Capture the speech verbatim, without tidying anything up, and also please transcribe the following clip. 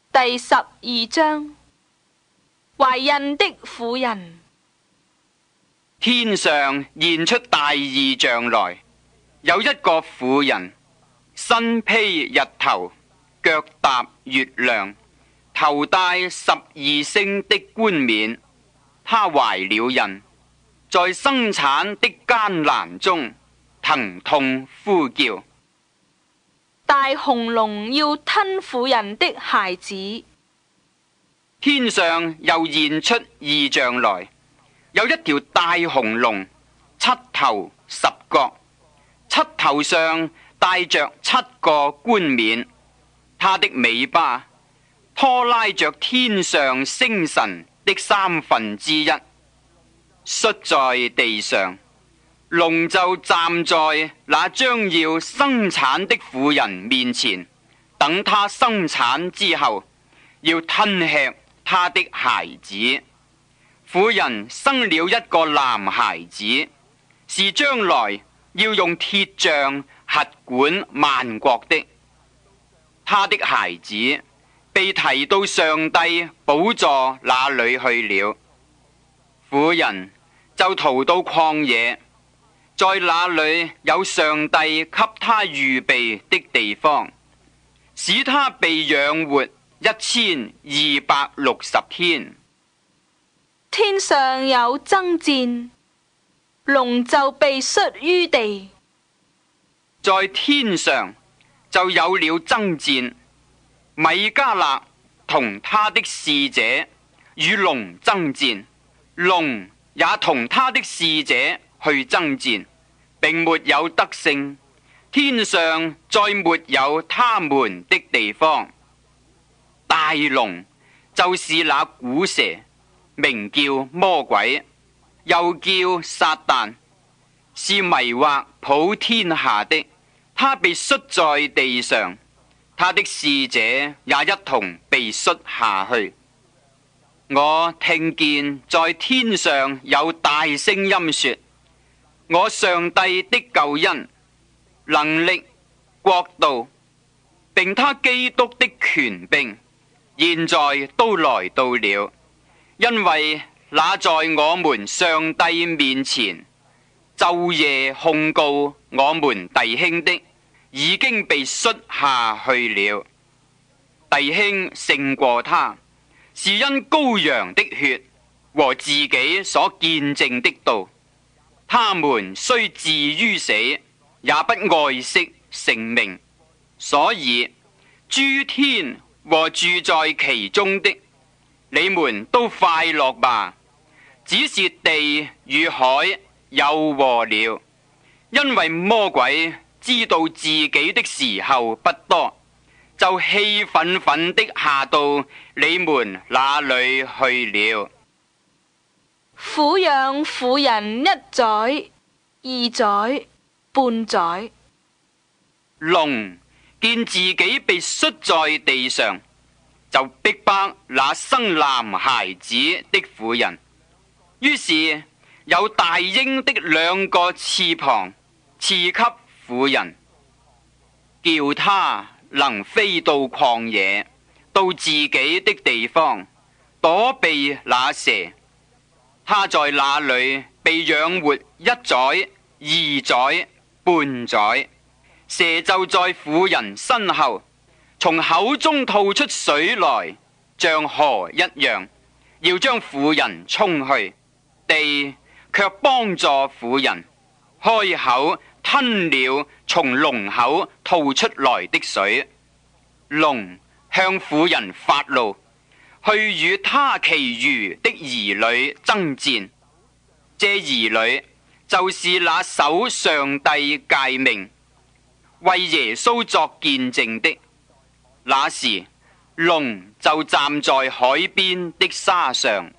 第十二章，懷孕的婦人。 天上現出大異象來，有一個婦人，身披日頭，腳踏月亮，頭戴十二星的冠冕。她懷了孕，在生產的艱難中疼痛呼叫。 大紅龍要吞婦人的孩子。 天上又現出異象來，有一條大紅龍，七頭十角，七頭上帶着七個冠冕，它的尾巴拖拉着天上星辰的三分之一，摔在地上。龍就站在那將要生產的婦人面前，等她生產之後，要吞吃她的孩子。婦人生了一個男孩子，是將來要用鐵杖轄管萬國的。他的孩子被提到上帝寶座那裏去了。婦人就逃到曠野，在那裏有上帝給他預備的地方，使他被養活一千二百六十天。 天上有爭戰，龍就被摔於地。 在天上就有了爭戰，米迦勒同他的使者與龍爭戰，龍也同他的使者去爭戰，並沒有得勝。天上再沒有他們的地方。大龍就是那古蛇，名叫魔鬼，又叫撒旦，是迷惑普天下的。他被摔在地上，他的使者也一同被摔下去。我聽見在天上有大聲音說：我上帝的救恩、能力、國度，並他基督的權柄，現在都來到了。因為那在我們上帝面前晝夜控告我們弟兄的，已經被摔下去了。弟兄勝過他，是因羔羊的血和自己所見證的道。他們雖至於死，也不愛惜性命。所以諸天和住在其中的，你們都快樂吧。只是地與海有禍了，因為魔鬼知道自己的時候不多，就氣憤憤的下到你們那裏去了。 撫養婦人一載、二載、半載。 龍見自己被摔在地上，就逼迫那生男孩子的婦人。於是有大鷹的兩個翅膀賜給婦人，叫他能飛到曠野，到自己的地方，躲避那蛇。他在那裏被養活一載、二載、半載。蛇就在婦人身後，從口中吐出水來，像河一樣，要將婦人沖去。地卻幫助婦人，開口吞了從龍口吐出來的水。龍向婦人發怒，去與他其餘的兒女爭戰。這兒女就是那守上帝誡命、為耶穌作見證的。那時龍就站在海邊的沙上。